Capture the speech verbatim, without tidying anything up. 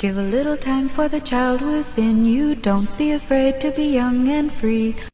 Give a little time for the child within you. Don't be afraid to be young and free.